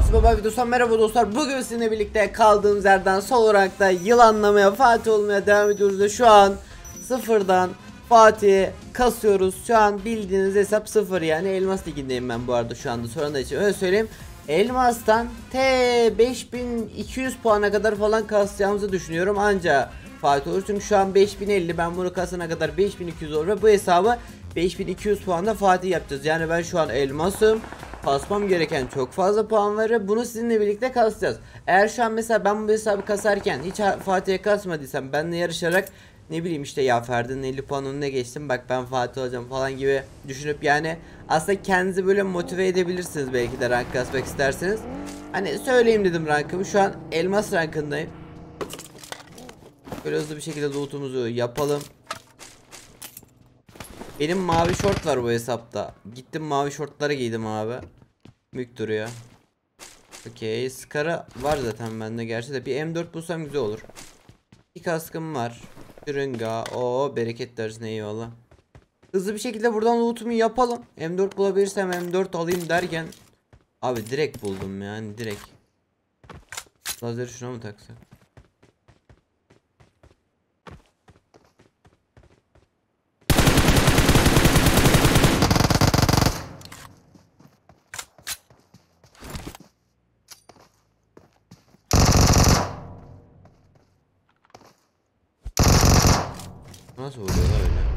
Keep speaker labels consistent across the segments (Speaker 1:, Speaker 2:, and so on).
Speaker 1: PUBG Mobile videosu. Merhaba dostlar, bugün sizinle birlikte kaldığımız yerden sol olarak da yılanlamaya, Fatih olmaya devam ediyoruz ve şu an sıfırdan Fatih'i kasıyoruz. Şu an bildiğiniz hesap sıfır, yani Elmas Ligi'ndeyim ben bu arada şu anda, soranlar için öyle söyleyeyim. Elmas'tan T 5200 puana kadar falan kasacağımızı düşünüyorum, anca Fatih olur. Çünkü şu an 5050, ben bunu kasana kadar 5200 olur ve bu hesabı 5200 puanda Fatih yapacağız. Yani ben şu an elmasım, kasmam gereken çok fazla puan var ve bunu sizinle birlikte kasacağız. Eğer şu an mesela ben bu hesabı kasarken hiç Fatih'e kasmadıysam, benimle yarışarak ne bileyim işte ya Ferdi'nin 50 puan önüne geçtim, bak ben Fatih olacağım falan gibi düşünüp, yani aslında kendinizi böyle motive edebilirsiniz belki de rank kasmak isterseniz. Hani söyleyeyim dedim rankımı, şu an elmas rankındayım. Böyle hızlı bir şekilde lootumuzu yapalım. Benim mavi şort var bu hesapta. Gittim mavi şortları giydim abi. Mük duruyor. Okey, Scar'a var zaten bende, gerçi de bir M4 bulsam güzel olur. Bir kaskım var. Şırınga. Oo, bereket versin, eyvallah. Hızlı bir şekilde buradan lootumu yapalım. M4 bulabilirsem M4 alayım derken abi direkt buldum, yani direkt. Lazeri şuna mı taksak? Nasıl oluyor öyle?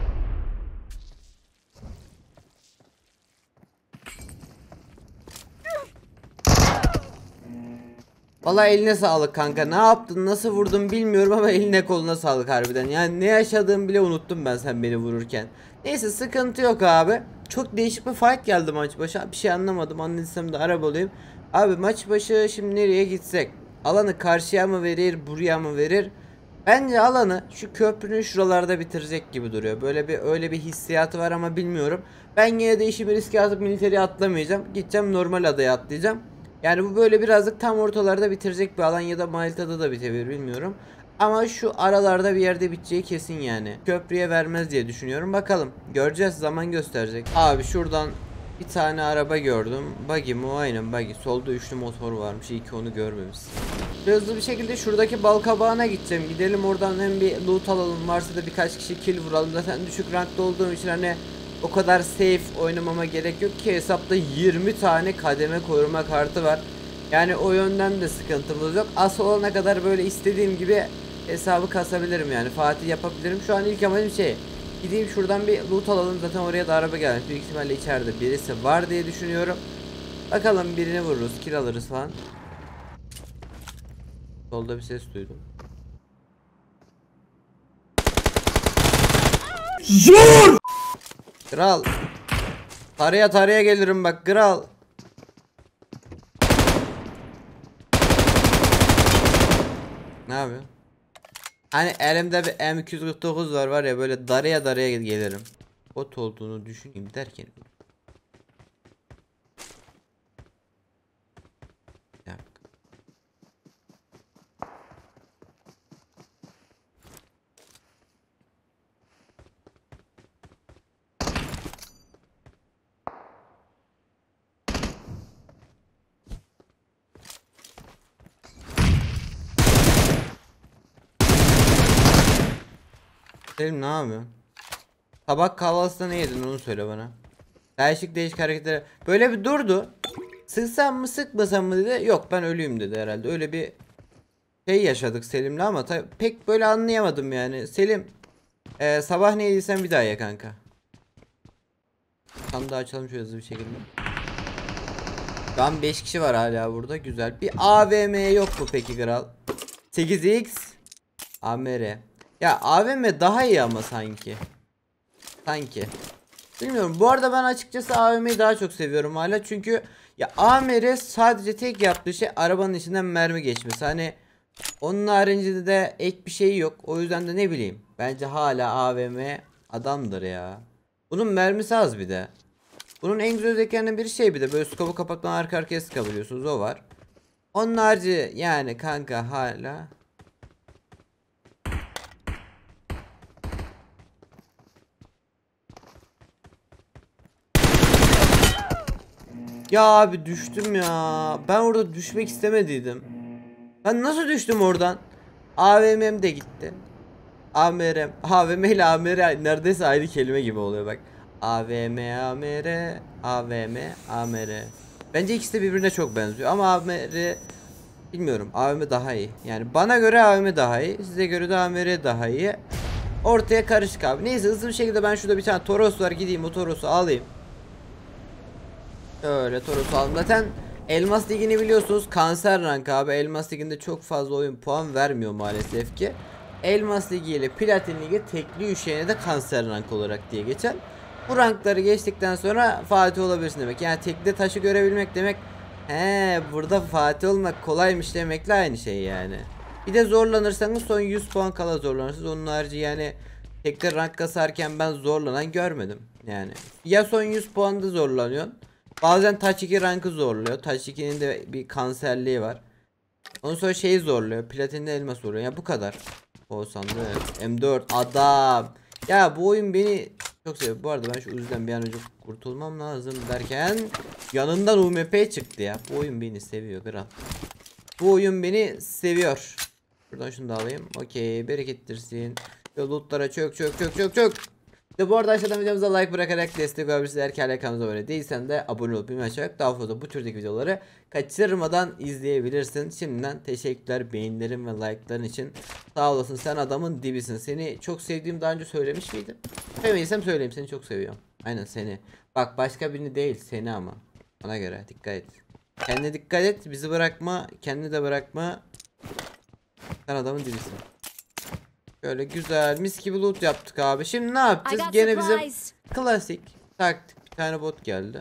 Speaker 1: Vallahi eline sağlık kanka. Ne yaptın, nasıl vurdun bilmiyorum ama eline koluna sağlık harbiden. Yani ne yaşadığımı bile unuttum ben sen beni vururken. Neyse, sıkıntı yok abi. Çok değişik bir fight geldi maç başı. Bir şey anlamadım. Anladıysam da arabalıyım. Abi maç başı şimdi nereye gitsek? Alanı karşıya mı verir, buraya mı verir? Bence alanı şu köprünün şuralarda bitirecek gibi duruyor. Böyle bir, öyle bir hissiyatı var ama bilmiyorum. Ben yine de işimi riske atıp militeri atlamayacağım. Gideceğim, normal adaya atlayacağım. Yani bu böyle birazcık tam ortalarda bitirecek bir alan, ya da Malta'da da bitebilir, bilmiyorum. Ama şu aralarda bir yerde biteceği kesin yani. Köprüye vermez diye düşünüyorum. Bakalım, göreceğiz, zaman gösterecek. Abi şuradan bir tane araba gördüm. Buggy mi o? Aynen buggy. Solda üçlü motor varmış. İyi ki onu görmemişsin. Hızlı bir şekilde şuradaki bal kabağına gideceğim. Gidelim oradan, hem bir loot alalım. Varsa da birkaç kişi kill vuralım. Zaten düşük rankta olduğum için hani o kadar safe oynamama gerek yok ki, hesapta 20 tane kademe koruma kartı var. Yani o yönden de sıkıntımız yok. As olana kadar böyle istediğim gibi hesabı kasabilirim, yani Fatih yapabilirim. Şu an ilk amacım gideyim şuradan bir loot alalım. Zaten oraya da araba gelmiş. Büyük ihtimalle içeride birisi var diye düşünüyorum. Bakalım, birini vururuz, kill alırız falan. Solda bir ses duydum. Zor! Kral. Taraya gelirim bak kral. Ne yapıyor? Hani elimde bir M249 var ya, böyle daraya gelirim. Bot olduğunu düşüneyim derken. Selim ne yapıyorsun? Sabah kahvaltısında ne yedin, onu söyle bana. Değişik hareketler. Böyle bir durdu. Sıksam mı sıkmasam mı dedi. Yok, ben ölüyüm dedi herhalde. Öyle bir şey yaşadık Selim'le ama pek böyle anlayamadım yani. Selim sabah ne yediysen bir daha ye kanka. Tam da açalım şöyle hızlı bir şekilde. Şu an 5 kişi var hala burada, güzel. Bir AVM yok mu peki kral? 8x AMR. Ya AVM daha iyi ama sanki. Bilmiyorum. Bu arada ben açıkçası AVM'yi daha çok seviyorum hala. Çünkü ya AMR sadece tek yaptığı şey arabanın içinden mermi geçmesi. Hani onun haricinde de ek bir şey yok. O yüzden de ne bileyim. Bence hala AVM adamdır ya. Bunun mermisi az bir de. Bunun en güzel özelliklerinden bir bir de böyle scope'u kapatmadan arka arkaya sıkabiliyorsunuz, o var. Onun harici yani kanka hala. Ya abi düştüm ya. Ben orada düşmek istemediydim. Ben nasıl düştüm oradan? AVM'm de gitti. AMR'm. AVM ile AMR neredeyse aynı kelime gibi oluyor bak. AVM, AMR, AVM, AMR. Bence ikisi de birbirine çok benziyor ama AMR bilmiyorum. AVM daha iyi. Yani bana göre AVM daha iyi. Size göre de AMR daha iyi. Ortaya karışık abi. Neyse hızlı bir şekilde ben şurada bir tane Toros var. Gideyim o Toros'u alayım. Öyle Toros'u aldım. Zaten Elmas Ligi'ni biliyorsunuz kanser rank abi. Elmas Ligi'nde çok fazla oyun puan vermiyor maalesef ki. Elmas Ligi ile Platin Ligi tekli üşeyene de kanser rank olarak diye geçer. Bu rankları geçtikten sonra Fatih olabilirsin demek. Yani tekli taşı görebilmek demek. He, burada Fatih olmak kolaymış demekle aynı şey yani. Bir de zorlanırsanız son 100 puan kala zorlanırsınız. Onun harici yani tekli rank kasarken ben zorlanan görmedim. Yani ya son 100 puanda zorlanıyorsun. Bazen Touch 2 rankı zorluyor. Touch 2'nin de bir kanserliği var. Ondan sonra şeyi zorluyor. Platinde elmas zorluyor. Ya bu kadar. O sandı. M4 adam. Ya bu oyun beni çok seviyor. Bu arada ben şu Uzi'den bir an önce kurtulmam lazım derken yanından UMP çıktı ya. Bu oyun beni seviyor kral. Bu oyun beni seviyor. Buradan şunu da alayım. Okey, berekettirsin. Lootlara çök çök çök çök çök. Bu arada aşağıdan videomuza like bırakarak destek olabilirsiniz. Eğer ki hala kanalımıza abone değilsen de abone olup bildirim açarak daha fazla bu türdeki videoları kaçırmadan izleyebilirsin. Şimdiden teşekkürler beğenilerin ve like'ların için. Sağ olasın, sen adamın dibisin. Seni çok sevdiğim daha önce söylemiş miydim? Söylemediysem söyleyeyim, seni çok seviyorum. Aynen seni. Bak başka birini değil, seni ama. Ona göre dikkat et. Kendine dikkat et, bizi bırakma, kendini de bırakma. Sen adamın dibisin. Şöyle güzel mis gibi loot yaptık abi. Şimdi ne yapacağız? Gene bizim klasik taktik. Bir tane bot geldi.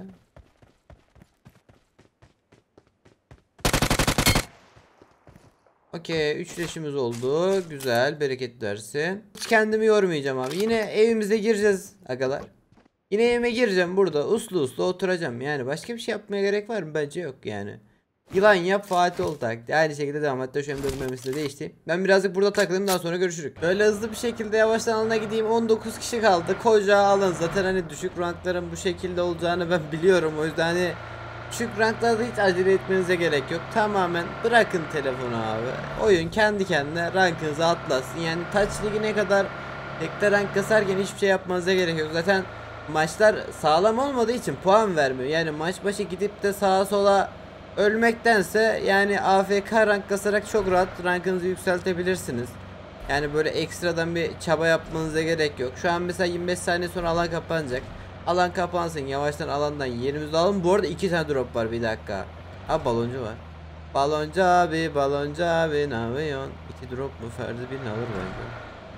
Speaker 1: Okey, 3 leşimiz oldu. Güzel, bereket versin. Hiç kendimi yormayacağım abi. Yine evimize gireceğiz agalar. Yine evime gireceğim burada. Uslu uslu oturacağım. Yani başka bir şey yapmaya gerek var mı? Bence yok yani. Yılan yap Fatih ol taktiği. Aynı şekilde devam. Hatta şu M4 memesi de değişti. Ben birazcık burada takılayım, daha sonra görüşürüz. Böyle hızlı bir şekilde yavaştan alana gideyim. 19 kişi kaldı. Koca alan. Zaten hani düşük rankların bu şekilde olacağını ben biliyorum. O yüzden hani düşük ranklarda hiç acele etmenize gerek yok. Tamamen bırakın telefonu abi. Oyun kendi kendine rankınızı atlasın. Yani Touch Ligi ne kadar tekte rank kasarken hiçbir şey yapmanıza gerek yok. Zaten maçlar sağlam olmadığı için puan vermiyor. Yani maç başı gidip de sağa sola ölmektense yani AFK rank kasarak çok rahat rankınızı yükseltebilirsiniz. Yani böyle ekstradan bir çaba yapmanıza gerek yok. Şu an mesela 25 saniye sonra alan kapanacak. Alan kapansın, yavaştan alandan yerimizi alalım. Bu arada 2 tane drop var, bir dakika. Ha, baloncu var. Baloncu abi, baloncu abi ne yapıyorsun? 2 drop mu? Ferdi birini alır bence.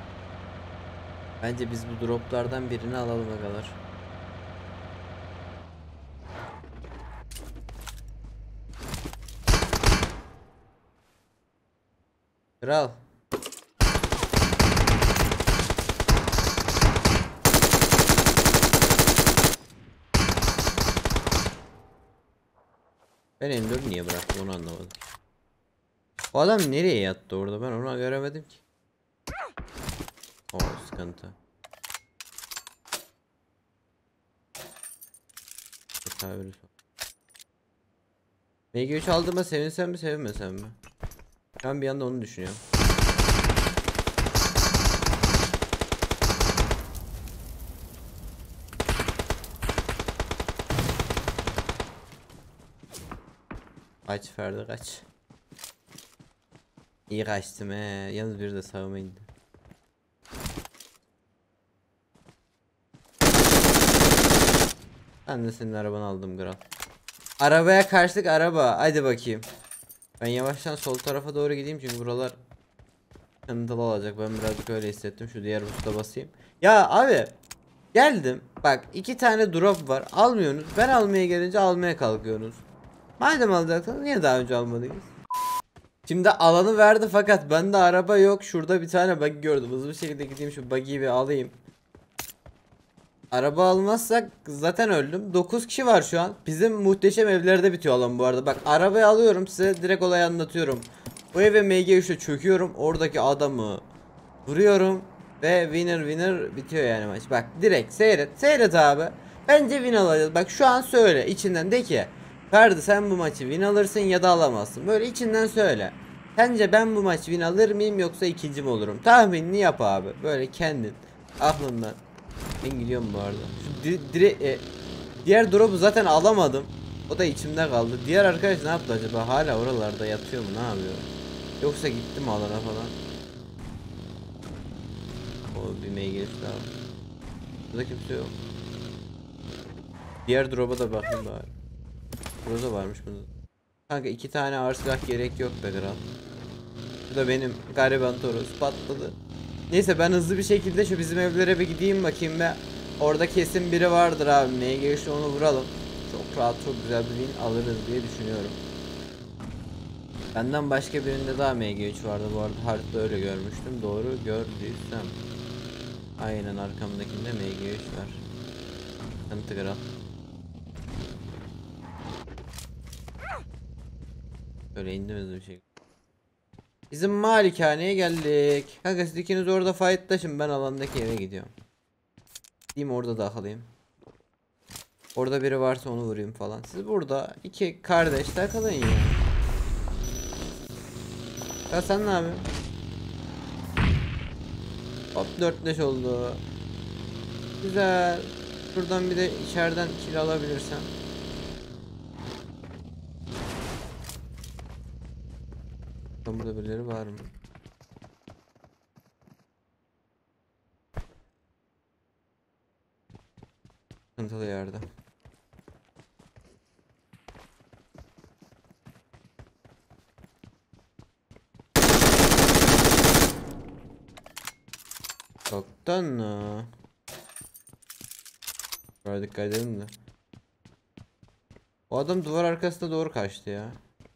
Speaker 1: Bence biz bu droplardan birini alalım agalar. Kral. Ben M4'ü niye bıraktım onu anlamadım. O adam nereye yattı orada, ben onu göremedim ki. O sıkıntı. MG3 aldığıma sevinsem mi sevinmesem mi? Ben bir anda onu düşünüyorum. Kaç Ferdi kaç. İyi kaçtım yalnız biri de sağıma indi. Ben de senin arabanı aldım kral. Arabaya karşılık araba, hadi bakayım. Ben yavaştan sol tarafa doğru gideyim çünkü buralar sıkıntılı olacak. Ben birazcık öyle hissettim. Şu diğer busta basayım. Ya abi geldim. Bak 2 tane drop var. Almıyorsunuz. Ben almaya gelince almaya kalkıyorsunuz. Madem alacaksınız niye daha önce almadınız? Şimdi alanı verdi fakat bende araba yok. Şurada bir tane buggy gördüm. Hızlı bir şekilde gideyim şu buggy'yi bir alayım. Araba almazsak zaten öldüm. 9 kişi var şu an. Bizim muhteşem evlerde bitiyor alan bu arada. Bak arabayı alıyorum, size direkt olayı anlatıyorum. Bu eve MG3'e çöküyorum. Oradaki adamı vuruyorum. Ve winner bitiyor yani maç. Bak direkt seyret. Seyret abi. Bence win alacağız. Bak şu an söyle içinden de ki Ferdi sen bu maçı win alırsın ya da alamazsın. Böyle içinden söyle. Sence ben bu maçı win alır mıyım yoksa ikinci mi olurum? Tahminini yap abi. Böyle kendin. Aklından. Ben gidiyorum bu arada. Diğer drop'u zaten alamadım. O da içimde kaldı. Diğer arkadaş ne yaptı acaba? Hala oralarda yatıyor mu? Ne yapıyor? Yoksa gitti mi alana falan? O bir mey geçti abi. Burada kimse yok. Diğer drop'a da bakayım bari. Burada varmış bunda. Kanka 2 tane ağır silah gerek yok be kral. Bu da benim gariban Toros patladı. Neyse ben hızlı bir şekilde şu bizim evlere bir gideyim bakayım be. Orada kesin biri vardır abi. Neye geçti onu vuralım. Çok rahat çok güzel bir win alırız diye düşünüyorum. Benden başka birinde daha MG3 vardı bu arada, haritada öyle görmüştüm. Doğru gördüysem. Aynen arkamdakinde MG3 var. Kanıtı kral. Böyle indim hızlı bir şey. Bizim malikaneye geldik. Kanka siz ikiniz orada fightlaşın, ben alandaki eve gidiyorum. Gideyim orada da kalayım. Orada biri varsa onu vurayım falan. Siz burada iki kardeş takılın ya. Ya sen ne yapıyorsun? Hop 4-5 oldu. Güzel. Şuradan bir de içeriden kill alabilirsem. Burada birileri var mı? Sıkıntılı yerde. Çoktan mı? Böyle dikkat edelim de. O adam duvar arkasına doğru kaçtı ya.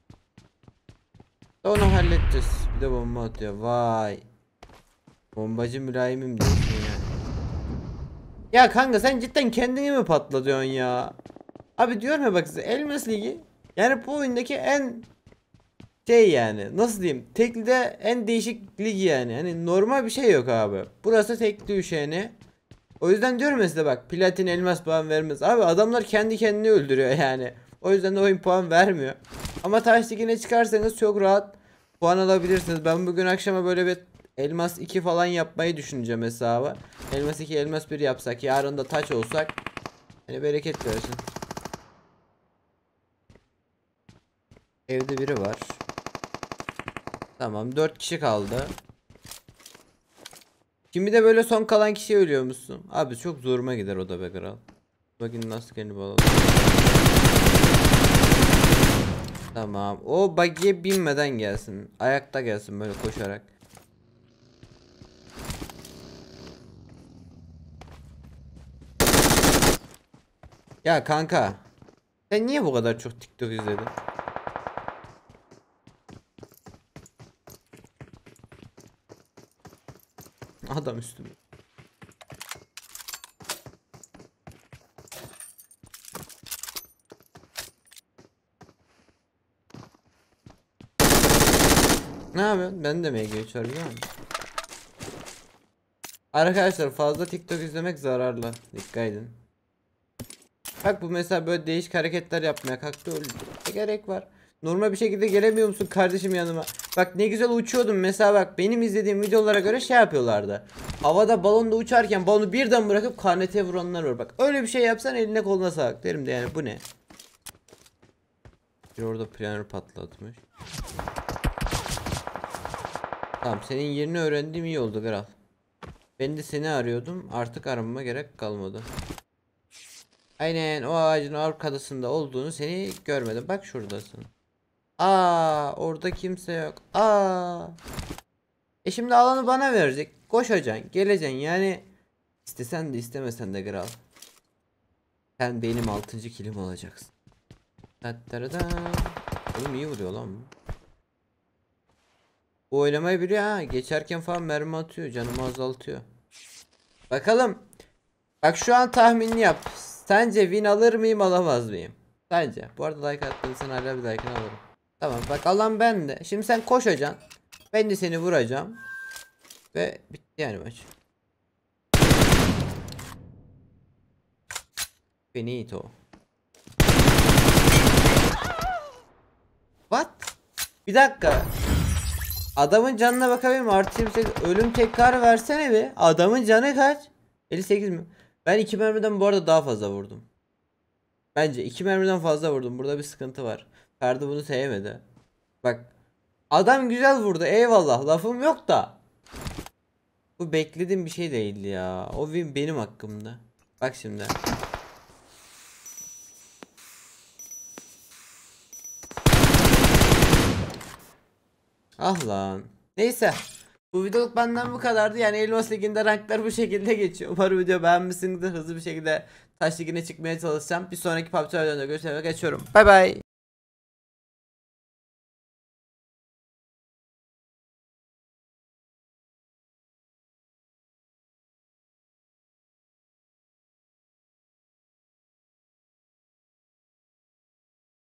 Speaker 1: Onu halledeceğiz. Bir de bomba atıyor. Vay. Bombacı mülayimim diyorsun ya. Ya kanka sen cidden kendini mi patlatıyorsun ya? Abi diyorum ya bak size, Elmas Ligi yani bu oyundaki en yani nasıl diyeyim, teklide en değişik lig yani. Hani normal bir şey yok abi. Burası tekli üşeni. O yüzden diyorum ya size bak, platin elmas puan vermez. Abi adamlar kendi kendini öldürüyor yani. O yüzden de oyun puan vermiyor. Ama taş ligine çıkarsanız çok rahat puan alabilirsiniz. Ben bugün akşama böyle bir elmas 2 falan yapmayı düşüneceğim hesabı. Elmas 2 elmas 1 yapsak, yarın da taç olsak. Hani bereket versin. Evde biri var. Tamam 4 kişi kaldı. Şimdi de böyle son kalan kişi ölüyor musun? Abi çok zoruma gider o da be kral. Bakın nasıl kendi bağladı. Tamam. O buggy'e binmeden gelsin. Ayakta gelsin böyle koşarak. Ya kanka. Sen niye bu kadar çok TikTok izledin? Adam üstüme. Ne yapıyorsun? Ben de MG3 var biliyor musun? Arkadaşlar fazla TikTok izlemek zararlı. Dikkat edin. Bak bu mesela böyle değişik hareketler yapmaya kalktı, öyle ne gerek var? Normal bir şekilde gelemiyor musun kardeşim yanıma? Bak ne güzel uçuyordum mesela, bak benim izlediğim videolara göre şey yapıyorlardı. Havada balonda uçarken balonu birden bırakıp karnete vuranlar var. Bak öyle bir şey yapsan eline koluna sağlık derim de yani, bu ne? Bir orada planör patlatmış. Tamam senin yerini öğrendiğim iyi oldu kral. Ben de seni arıyordum, artık aramama gerek kalmadı. Aynen o ağacın arkasında olduğunu seni görmedim. Bak şuradasın. Aa orada kimse yok. Aa. Şimdi alanı bana verecek. Koşacaksın, geleceksin yani. İstesen de istemesen de kral. Sen benim 6. kilim olacaksın. Oğlum iyi vuruyor lan bu. Bu oynamayı biliyor ha. Geçerken falan mermi atıyor. Canımı azaltıyor. Bakalım. Bak şu an tahminini yap. Sence win alır mıyım alamaz mıyım? Sence. Bu arada like attıysan hala bir like'ını alırım. Tamam bak alan bende. Şimdi sen koşacaksın. Ben de seni vuracağım. Ve bitti yani maç. Finito. Bir dakika. Adamın canına bakabilir miyim? Artı 28 ölüm tekrar versene bir. Adamın canı kaç? 58 mi? Ben 2 mermiden bu arada daha fazla vurdum. Bence 2 mermiden fazla vurdum. Burada bir sıkıntı var. Ferdi bunu sevmedi. Bak. Adam güzel vurdu. Eyvallah. Lafım yok da. Bu beklediğim bir şey değildi ya. O win benim hakkımda. Bak şimdi. Ah lan. Neyse. Bu videoluk benden bu kadardı. Yani Elmas Ligi'nde ranklar bu şekilde geçiyor. Umarım video beğenmişsinizdir. Hızlı bir şekilde Taş Ligi'ne çıkmaya çalışacağım. Bir sonraki PUBG videoda görüşmek üzere. Geçiyorum. Bay bay.